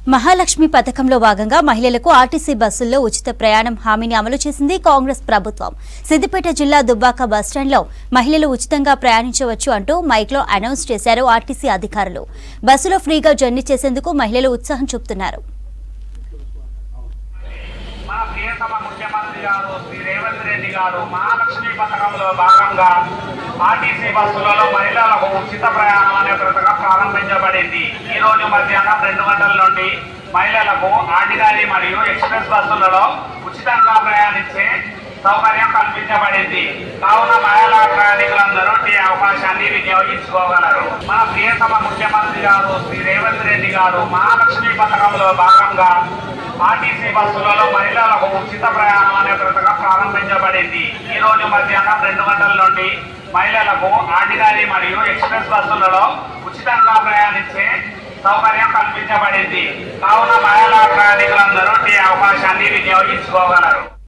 మహాలక్ష్మి పథకంలో భాగంగా మహిళలకు ఆర్టీసీ బస్సుల్లో ఉచిత ప్రయాణం హామీని అమలు చేసింది కాంగ్రెస్ ప్రభుత్వం. సిద్దిపేట జిల్లా దుబ్బాక బస్టాండ్లో మహిళలు ఉచితంగా ప్రయాణించవచ్చు అంటూ మైక్లో అనౌన్స్ చేశారు ఆర్టీసీ అధికారులు. బస్సులో ఫ్రీగా జర్నీ చేసేందుకు మహిళలు ఉత్సాహం చూపుతున్నారు. మహాలక్ష్మి పథకంలో భాగంగా ఆర్టీసీ బస్సులలో మహిళలకు ఉచిత ప్రయాణం అనే పథకం ప్రారంభించబడింది. ఈ రోజు మధ్యాహ్నం 2 గంటల నుండి మహిళలకు ఆర్డినరీ మరియు ఎక్స్ప్రెస్ బస్సులలో ఉచితంగా ప్రయాణించే సౌకర్యం కల్పించబడింది. కావున మహిళా ప్రయాణికులందరూ ఈ అవకాశాన్ని వినియోగించుకోగలరు. మన ప్రియతమ ముఖ్యమంత్రి గారు శ్రీ రేవంత్ రెడ్డి గారు మహాలక్ష్మి పథకంలో భాగంగా ఆర్టీసీ బస్సులలో మహిళలకు ఉచిత ప్రయాణం అనే పథకం ప్రారంభించబడింది. ఈ రోజు మధ్యాహ్నం 2 గంటల నుండి మహిళలకు ఆర్డినరీ మరియు ఎక్స్ప్రెస్ బస్సులలో ఉచితంగా ప్రయాణించే సౌకర్యం కల్పించబడింది. కావున మహిళా ప్రయాణికులందరూ ఈ అవకాశాన్ని వినియోగించుకోగలరు.